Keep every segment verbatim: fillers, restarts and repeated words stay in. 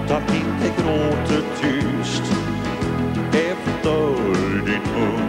att inte gråter tyst efter din mun.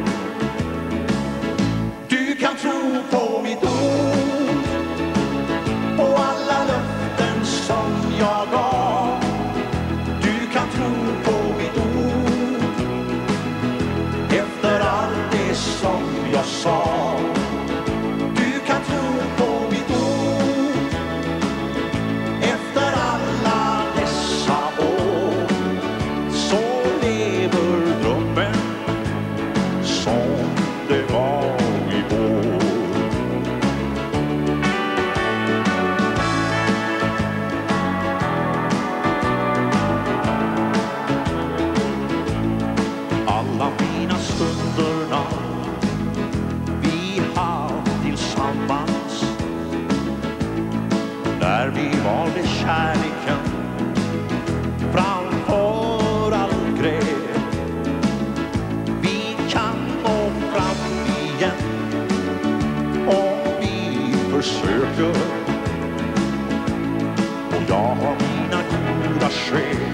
Du kan tro på mitt ord, på alla löften som jag gav. Du kan tro på mitt ord, efter allt det som jag sa. Du kan tro på mitt ord, efter alla dessa år. Så lever drömmen som det var igår. Alla mina stunderna vi haft tillsammans, där vi valde kärleken framför all gräl. Vi kan nå fram igen om vi försöker, och jag har mina goda skäl